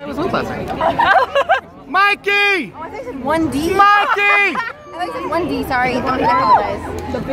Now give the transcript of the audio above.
I was with last night. Mikey! Oh, I thought you said 1D. Mikey! I thought you said 1D, sorry. Don't apologize.